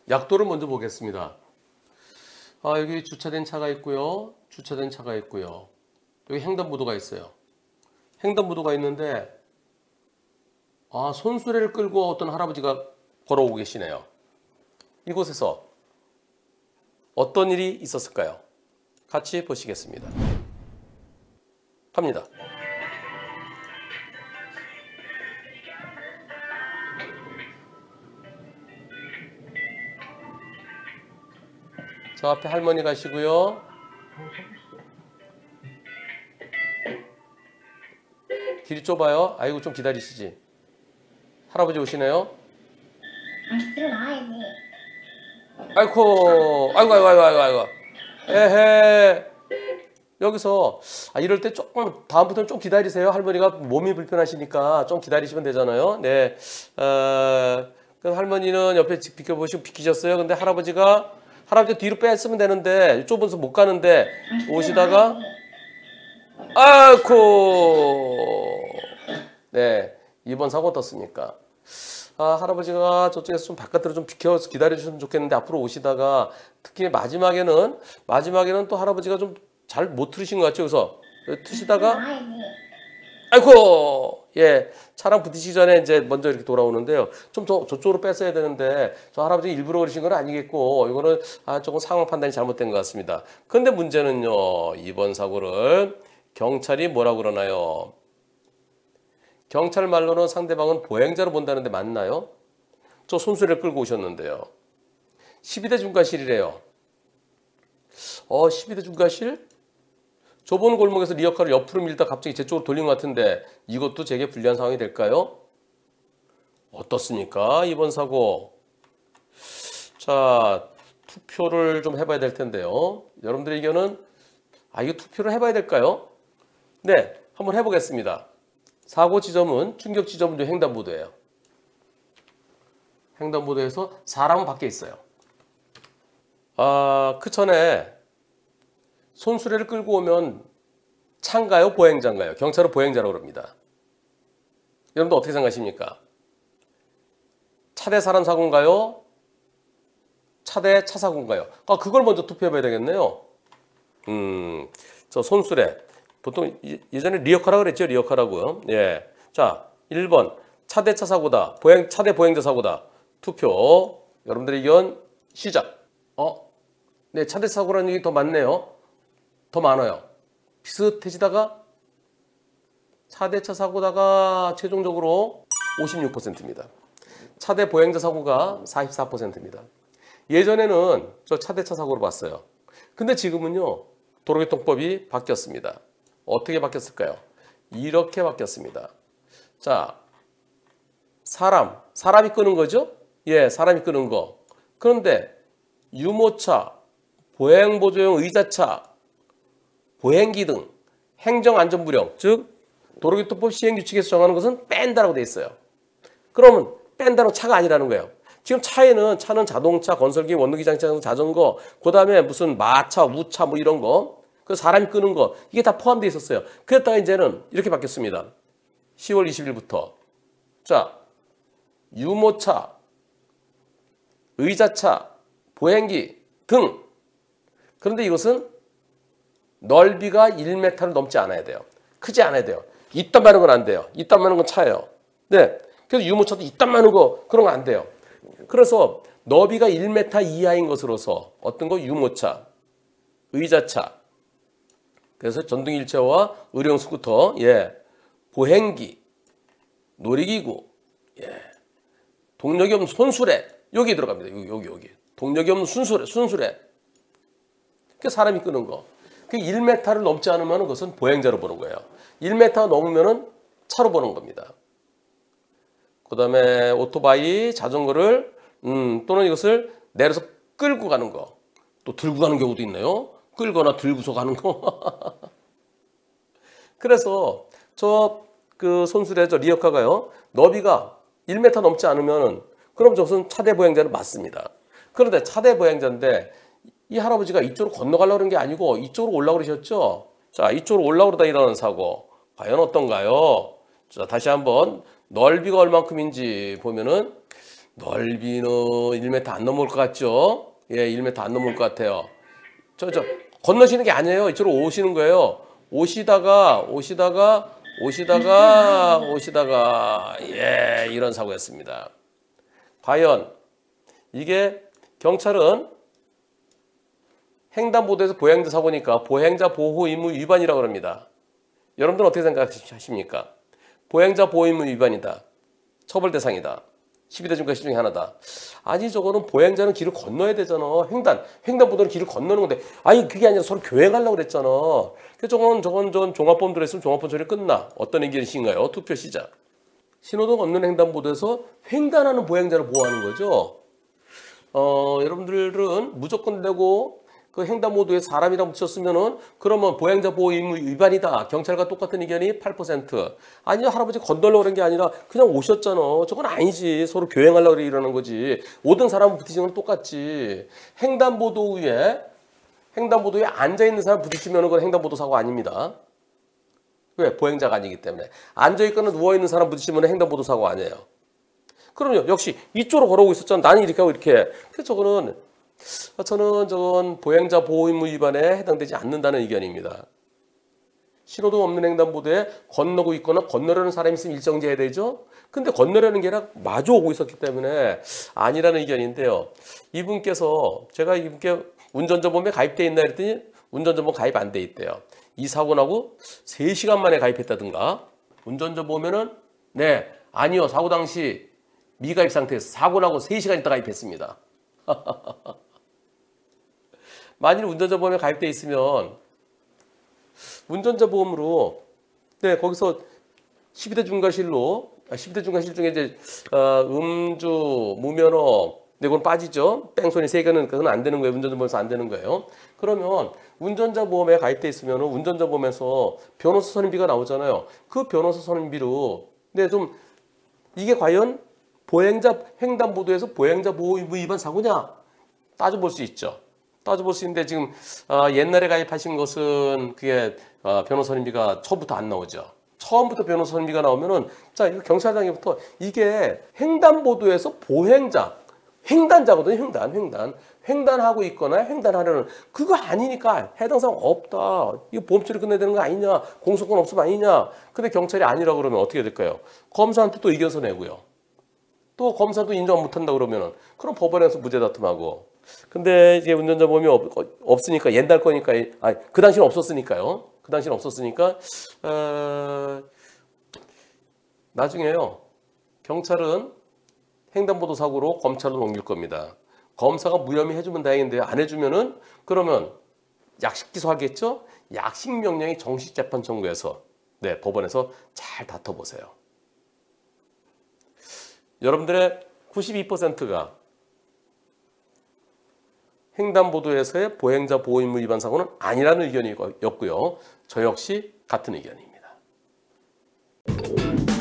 약도를 먼저 보겠습니다. 여기 주차된 차가 있고요. 주차된 차가 있고요. 여기 횡단보도가 있어요. 횡단보도가 있는데 손수레를 끌고 어떤 할아버지가 걸어오고 계시네요. 이곳에서 어떤 일이 있었을까요? 같이 보시겠습니다. 갑니다. 저 앞에 할머니 가시고요. 길이 좁아요. 아이고 좀 기다리시지. 할아버지 오시네요. 아이고. 에헤. 여기서 이럴 때 조금 다음부터는 좀 기다리세요. 할머니가 몸이 불편하시니까 좀 기다리시면 되잖아요. 네. 그 할머니는 옆에 비켜보시고 비키셨어요. 근데 할아버지가 뒤로 뺐으면 되는데 좁아서 못 가는데 오시다가 아이고. 네. 이번 사고 어떻습니까? 할아버지가 저쪽에서 좀 바깥으로 좀 비켜서 기다려주셨으면 좋겠는데 앞으로 오시다가 특히 마지막에는 또 할아버지가 좀 잘 못 들으신 것 같죠? 그래서 트시다가 아이고. 예. 차랑 부딪히기 전에 이제 먼저 이렇게 돌아오는데요. 좀 더 저쪽으로 뺐어야 되는데 저 할아버지 일부러 그러신 건 아니겠고 이거는 조금 상황 판단이 잘못된 것 같습니다. 그런데 문제는요. 이번 사고를 경찰이 뭐라고 그러나요? 경찰 말로는 상대방은 보행자로 본다는데 맞나요? 저 손수레를 끌고 오셨는데요. 12대 중과실이래요. 12대 중과실? 좁은 골목에서 리어카를 옆으로 밀다 갑자기 제 쪽으로 돌린 것 같은데 이것도 제게 불리한 상황이 될까요? 어떻습니까? 이번 사고. 자, 투표를 좀 해봐야 될 텐데요. 여러분들의 의견은 이거 투표를 해봐야 될까요? 네, 한번 해보겠습니다. 사고 지점은 충격 지점은 횡단보도예요. 횡단보도에서 사람은 밖에 있어요. 그 전에 손수레를 끌고 오면 차인가요? 보행자인가요? 경찰은 보행자라고 그럽니다. 여러분들 어떻게 생각하십니까? 차 대 사람 사고인가요? 차 대 차 사고인가요? 그걸 먼저 투표해봐야 되겠네요. 저 손수레. 보통 예전에 리어카라고 그랬죠? 리어카라고요. 예. 자, 1번. 차 대 차 사고다. 차 대 보행자 사고다. 투표. 여러분들의 의견 시작. 네, 차 대 사고라는 얘기 더 많네요. 더 많아요. 비슷해지다가 차 대 차 사고다가 최종적으로 56%입니다. 차 대 보행자 사고가 44%입니다. 예전에는 저 차 대 차 사고로 봤어요. 근데 지금은요. 도로교통법이 바뀌었습니다. 어떻게 바뀌었을까요? 이렇게 바뀌었습니다. 자, 사람이 끄는 거죠? 예, 사람이 끄는 거. 그런데 유모차, 보행보조용 의자차, 보행기 등 행정안전부령, 즉 도로교통법 시행규칙에서 정하는 것은 뺀다라고 돼 있어요. 그러면 뺀다는 차가 아니라는 거예요. 지금 차는 자동차, 건설기, 원동기 장치, 자전거, 그 다음에 무슨 마차, 우차 뭐 이런 거, 그 사람이 끄는 거 이게 다 포함되어 있었어요. 그랬다가 이제는 이렇게 바뀌었습니다. 10월 20일부터 자, 유모차, 의자차, 보행기 등. 그런데 이것은 넓이가 1m를 넘지 않아야 돼요. 크지 않아야 돼요. 이딴 많은 건 안 돼요. 이딴 많은 건 차예요. 네. 그래서 유모차도 이딴 많은 거 그런 거 안 돼요. 그래서 너비가 1m 이하인 것으로서 어떤 거 유모차, 의자차, 그래서 전동일체와 의료용 스쿠터, 예, 보행기, 놀이기구, 예, 동력이 없는 손수레 여기 들어갑니다. 여기 동력이 없는 순수레. 그 사람이 끄는 거. 그 1m를 넘지 않으면 그것은 보행자로 보는 거예요. 1m 넘으면 차로 보는 겁니다. 그 다음에 오토바이, 자전거를 또는 이것을 내려서 끌고 가는 거. 또 들고 가는 경우도 있네요. 끌거나 들고서 가는 거. 그래서 그 손수레 리어카가요. 너비가 1m 넘지 않으면 그럼 저것은 차대 보행자는 맞습니다. 그런데 차대 보행자인데 이 할아버지가 이쪽으로 건너가려고 그런 게 아니고 이쪽으로 올라오고 그러셨죠? 자, 이쪽으로 올라오고 그러다 일어나는 사고. 과연 어떤가요? 자, 다시 한번 넓이가 얼만큼인지 보면은 넓이는 1m 안 넘을 것 같죠? 예, 1m 안 넘을 것 같아요. 저 건너시는 게 아니에요. 이쪽으로 오시는 거예요. 오시다가 예, 이런 사고였습니다. 과연 이게 경찰은 횡단보도에서 보행자 사고니까 보행자 보호 의무 위반이라고 합니다. 여러분들은 어떻게 생각하십니까? 보행자 보호 의무 위반이다. 처벌 대상이다. 12대 중과 실 중에 하나다. 아니 저거는 보행자는 길을 건너야 되잖아. 횡단보도는 길을 건너는 건데 아니 그게 아니라 서로 교행하려고 그랬잖아. 저건 종합범죄로 했으면 종합범죄 처리 끝나. 어떤 의견이신가요? 투표 시작. 신호등 없는 횡단보도에서 횡단하는 보행자를 보호하는 거죠. 여러분들은 무조건 되고 그 횡단보도에 사람이랑 붙였으면은 그러면 보행자 보호 의무 위반이다. 경찰과 똑같은 의견이 8%. 아니요 할아버지 건너려고 그런 게 아니라 그냥 오셨잖아. 저건 아니지. 서로 교행하려고 이러는 거지. 오던 사람은 부딪히는 건 똑같지. 횡단보도에 앉아있는 사람 부딪히면은 그건 횡단보도 사고 아닙니다. 왜? 보행자가 아니기 때문에. 앉아있거나 누워있는 사람 부딪히면 횡단보도 사고 아니에요. 그럼요. 역시 이쪽으로 걸어오고 있었잖아. 나는 이렇게 하고 이렇게. 그래서 저는 보행자 보호 의무 위반에 해당되지 않는다는 의견입니다. 신호등 없는 횡단보도에 건너고 있거나 건너려는 사람이 있으면 일정지해야 되죠. 근데 건너려는 게 아니라 마주 오고 있었기 때문에 아니라는 의견인데요. 제가 이분께 운전자범에 가입돼 있나 했더니 운전자범 가입 안 돼 있대요. 이 사고 나고 3시간 만에 가입했다든가. 운전자범에는 네, 아니요. 사고 당시 미가입 상태에서 사고 나고 3시간 있다 가입했습니다. 만일 운전자 보험에 가입돼 있으면 운전자 보험으로 네 거기서 12대 중과실 중에 이제 음주, 무면허 네, 그건 빠지죠. 뺑소니 3개는 그건 안 되는 거예요. 운전자 보험에서 안 되는 거예요. 그러면 운전자 보험에 가입돼 있으면 운전자 보험에서 변호사 선임비가 나오잖아요. 그 변호사 선임비로 네 좀 이게 과연 횡단보도에서 보행자 보호 의무 위반 사고냐 따져볼 수 있죠. 따져볼 수 있는데 지금 옛날에 가입하신 것은 그게 변호사 선임비가 처음부터 안 나오죠. 처음부터 변호사 선임비가 나오면은 자 이거 경찰장에부터 이게 횡단보도에서 횡단자거든요. 횡단하고 있거나 횡단하려는 그거 아니니까 해당 사항 없다. 이거 보험 처리 끝내야 되는 거 아니냐. 공소권 없으면 아니냐. 근데 경찰이 아니라고 그러면 어떻게 될까요? 검사한테 또 의견서 내고요. 또 검사도 인정 못한다 그러면은 그럼 법원에서 무죄 다툼하고. 근데 이제 운전자 보험이 없으니까 옛날 거니까 그 당시는 없었으니까요. 그 당시는 없었으니까 나중에요. 경찰은 횡단보도 사고로 검찰로 넘길 겁니다. 검사가 무혐의 해주면 다행인데 안 해주면은 그러면 약식 기소하겠죠. 약식 명령이 정식 재판 청구해서 네 법원에서 잘 다퉈보세요. 여러분들의 92%가 횡단보도에서의 보행자 보호 의무 위반 사고는 아니라는 의견이었고요. 저 역시 같은 의견입니다.